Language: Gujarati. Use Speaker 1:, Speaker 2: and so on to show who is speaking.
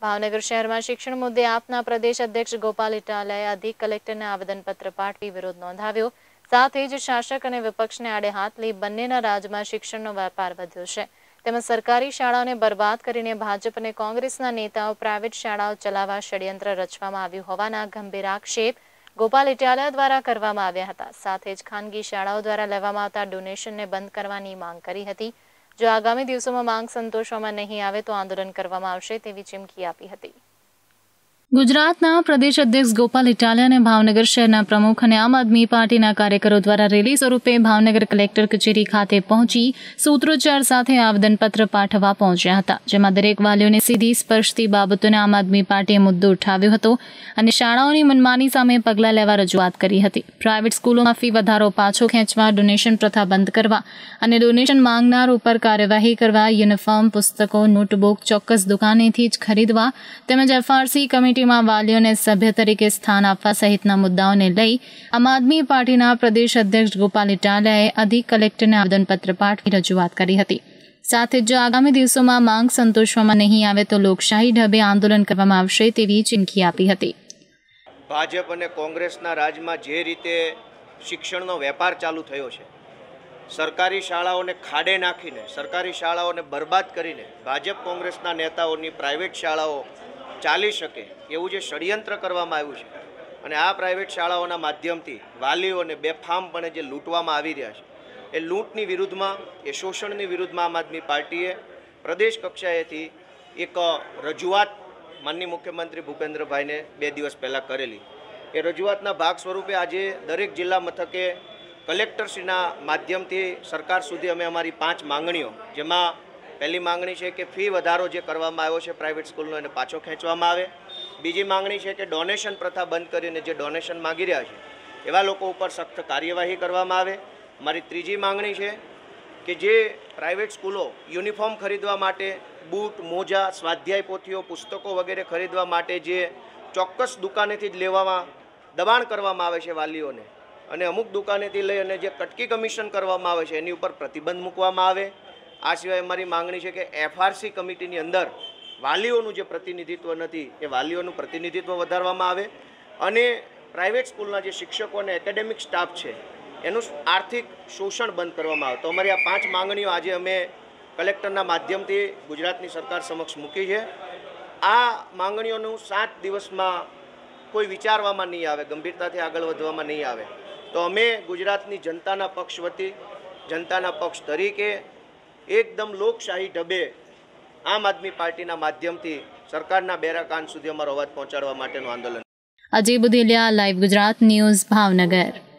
Speaker 1: ભાવનગર શહેરમાં શિક્ષણ મુદ્દે આપના પ્રદેશ અધ્યક્ષ ગોપાલ ઇટાલિયાએ અધિક કલેક્ટરને આવેદનપત્ર પાઠવી વિરોધ નોંધાવ્યો। સાથે જ શાસક અને વિપક્ષને આડે હાથ લઈ બંનેના રાજમાં શિક્ષણનો વેપાર વધ્યો છે। તેમજ સરકારી શાળાઓને બરબાદ કરીને ભાજપ અને કોંગ્રેસના નેતાઓ પ્રાઇવેટ શાળાઓ ચલાવવા ષડયંત્ર રચવામાં આવ્યું હોવાના ગંભીર આક્ષેપ ગોપાલ ઇટાલિયા દ્વારા કરવામાં આવ્યા હતા। સાથે જ ખાનગી શાળાઓ દ્વારા લેવામાં આવતા ડોનેશનને બંધ કરવાની માંગ કરી હતી। જો આગામી દિવસોમાં માંગ સંતોષવામાં નહીં આવે તો આંદોલન કરવામાં આવશે તેવી ચીમકી આપી હતી। ગુજરાતના પ્રદેશ અધ્યક્ષ ગોપાલ ઇટાલિયા અને ભાવનગર શહેરના પ્રમુખ અને આમ આદમી પાર્ટીના કાર્યકરો દ્વારા રેલી સ્વરૂપે ભાવનગર કલેક્ટર કચેરી ખાતે પહોંચી સૂત્રોચ્ચાર સાથે આવેદનપત્ર પાઠવવા પહોંચ્યા હતા। જેમાં દરેક વાલીઓને સીધી સ્પર્શતી બાબતોને આમ આદમી પાર્ટીએ મુદ્દો ઉઠાવ્યો હતો અને શાળાઓની મનમાની સામે પગલાં લેવા રજૂઆત કરી હતી। પ્રાઇવેટ સ્કૂલોમાં ફી વધારો પાછો ખેંચવા, ડોનેશન પ્રથા બંધ કરવા અને ડોનેશન માંગનાર ઉપર કાર્યવાહી કરવા, યુનિફોર્મ, પુસ્તકો, નોટબુક ચોક્કસ દુકાનેથી જ ખરીદવા તેમજ એફઆરસી કમિટી વાલીઓને સભ્ય તરીકે સ્થાન આપવા સહિતના મુદ્દાઓને લઈ આમ આદમી પાર્ટીના પ્રદેશ અધ્યક્ષ ગોપાલ ઇટાલિયાએ અધિક કલેક્ટરને આવેદનપત્ર પાઠવી રજૂઆત કરી હતી। સાથે જ જો આગામી દિવસોમાં માંગ સંતોષવામાં નહીં આવે તો લોકશાહી ઢબે આંદોલન કરવામાં આવશે તેવી ચીમકી આપી હતી।
Speaker 2: ભાજપ અને કોંગ્રેસના રાજમાં જે રીતે શિક્ષણનો વેપાર ચાલુ થયો છે, સરકારી શાળાઓને ખાડે નાખીને, સરકારી શાળાઓને બરબાદ કરીને ભાજપ કોંગ્રેસના નેતાઓની પ્રાઇવેટ શાળાઓ ચાલી શકે એવું જે ષડયંત્ર કરવામાં આવ્યું છે અને આ પ્રાઇવેટ શાળાઓના માધ્યમથી વાલીઓને બેફામપણે જે લૂંટવામાં આવી રહ્યા છે, એ લૂંટની વિરુદ્ધમાં, એ શોષણની વિરુદ્ધમાં આમ આદમી પાર્ટીએ પ્રદેશ કક્ષાએથી એક રજૂઆત માનનીય મુખ્યમંત્રી ભૂપેન્દ્રભાઈને 2 દિવસ પહેલાં કરેલી। એ રજૂઆતના ભાગ સ્વરૂપે આજે દરેક જિલ્લા મથકે કલેક્ટરશ્રીના માધ્યમથી સરકાર સુધી અમે અમારી 5 માંગણીઓ, જેમાં પહેલી માંગણી છે કે ફી વધારો જે કરવામાં આવ્યો છે પ્રાઇવેટ સ્કૂલનો એને પાછો ખેંચવામાં આવે। બીજી માંગણી છે કે ડોનેશન પ્રથા બંધ કરીને જે ડોનેશન માગી રહ્યા છે એવા લોકો ઉપર સખ્ત કાર્યવાહી કરવામાં આવે। મારી ત્રીજી માંગણી છે કે જે પ્રાઇવેટ સ્કૂલો યુનિફોર્મ ખરીદવા માટે, બૂટ, મોજા, સ્વાધ્યાય પોથીઓ, પુસ્તકો વગેરે ખરીદવા માટે જે ચોક્કસ દુકાનેથી જ લેવામાં દબાણ કરવામાં આવે છે વાલીઓને, અને અમુક દુકાનેથી લઈ અને જે કટકી કમિશન કરવામાં આવે છે એની ઉપર પ્રતિબંધ મૂકવામાં આવે। આ સિવાય અમારી માંગણી છે કે એફઆરસી કમિટીની અંદર વાલીઓનું જે પ્રતિનિધિત્વ નથી એ વાલીઓનું પ્રતિનિધિત્વ વધારવામાં આવે અને પ્રાઇવેટ સ્કૂલના જે શિક્ષકો અને એકેડેમિક સ્ટાફ છે એનું આર્થિક શોષણ બંધ કરવામાં આવે। તો અમારી આ 5 માંગણીઓ આજે અમે કલેક્ટરના માધ્યમથી ગુજરાતની સરકાર સમક્ષ મૂકી છે। આ માંગણીઓનું 7 દિવસમાં કોઈ વિચારવામાં નહીં આવે, ગંભીરતાથી આગળ વધવામાં નહીં આવે તો અમે ગુજરાતની જનતાના પક્ષ વતી, જનતાના પક્ષ તરીકે એકદમ લોકશાહી ઢબે આમ આદમી પાર્ટીના માધ્યમથી સરકારના બેરા કાન સુધી અમારો અવાજ પહોંચાડવા માટેનું આંદોલન।
Speaker 1: Ajay Budeliya, live Gujarat news, Bhavnagar.